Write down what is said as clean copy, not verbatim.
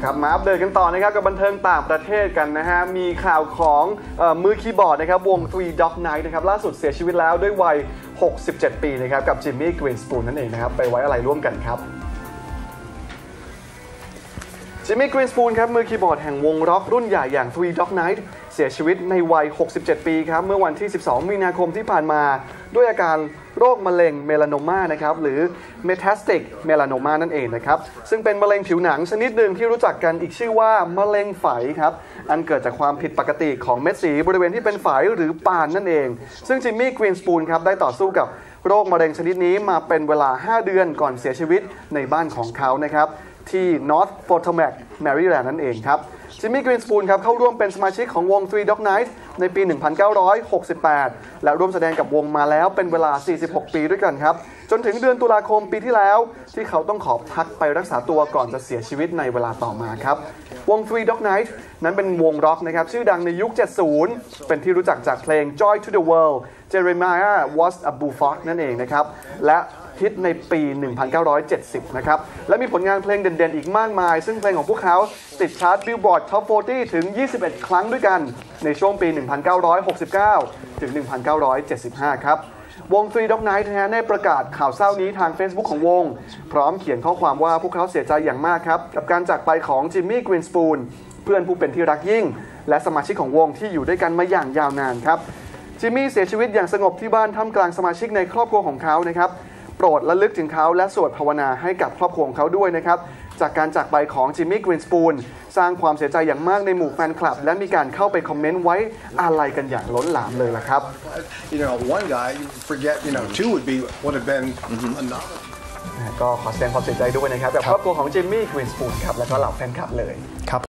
ครับมาอัปเดตกันต่อนะครับกับบันเทิงต่างประเทศกันนะฮะมีข่าวของมือคีย์บอร์ดนะครับวง Three Dog Night นะครับล่าสุดเสียชีวิตแล้วด้วยวัย 67 ปีนะครับกับจิมมี่กรีนสปูนนั่นเองนะครับไปไว้อะไรร่วมกันครับจิมมี่กรีนสปูนครับมือคีย์บอร์ดแห่งวงร็อกรุ่นใหญ่อย่าง Three Dog Night เสียชีวิตในวัย 67 ปีครับเมื่อวันที่ 12 มีนาคมที่ผ่านมาด้วยอาการโรคมะเร็งเมลานมานะครับหรือ Metastatic Melanoma นั่นเองนะครับซึ่งเป็นมะเร็งผิวหนังชนิดหนึ่งที่รู้จักกันอีกชื่อว่ามะเร็งไฝครับอันเกิดจากความผิดปกติของเม็ดสีบริเวณที่เป็นไฝหรือปานนั่นเองซึ่งจิมมี่กรีนสปูนครับได้ต่อสู้กับโรคมะเร็งชนิดนี้มาเป็นเวลา 5 เดือนก่อนเสียชีวิตในบ้านของเขานะครับที่ North Potomac Maryland นั่นเองครับจิมมี่กรีนสปูนครับเข้าร่วมเป็นสมาชิกของวง Three Dog Night ในปี 1968 และร่วมแสดงกับวงมาแล้วเป็นเวลา 46 ปีด้วยกันครับจนถึงเดือนตุลาคมปีที่แล้วที่เขาต้องขอพักไปรักษาตัวก่อนจะเสียชีวิตในเวลาต่อมาครับวง Three Dog Night นั้นเป็นวงร็อกนะครับชื่อดังในยุค 70 เป็นที่รู้จักจากเพลง Joy to the World Jeremiah was a Bullfrog นั่นเองนะครับและฮิตในปี 1970 นะครับและมีผลงานเพลงเด่นๆอีกมากมายซึ่งเพลงของพวกเขาติดชาร์ต Billboard Top 40 ถึง 21 ครั้งด้วยกันในช่วงปี 1969 ถึง 1975 ครับวง Three Dog Night ได้ประกาศข่าวเศร้านี้ทาง Facebook ของวงพร้อมเขียนข้อความว่าพวกเขาเสียใจอย่างมากครับกับการจากไปของจิมมี่กรีนสปูนเพื่อนผู้เป็นที่รักยิ่งและสมาชิกของวงที่อยู่ด้วยกันมาอย่างยาวนานครับจิมมี่เสียชีวิตอย่างสงบที่บ้านท่ามกลางสมาชิกในครอบครัวของเขานะครับโปรดระลึกถึงเขาและสวดภาวนาให้กับครอบครัวของเขาด้วยนะครับจากการจากไปของจิมมี่กรีนสปูนสร้างความเสียใจอย่างมากในหมู่แฟนคลับและมีการเข้าไปคอมเมนต์ไว้อาลัยกันอย่างล้นหลามเลยล่ะครับ one guy you forget two would have been enough ก็ขอแสดงความเสียใจด้วยนะครับกับครอบครัวของจิมมี่กรีนสปูนครับและก็เหล่าแฟนคลับเลยครับ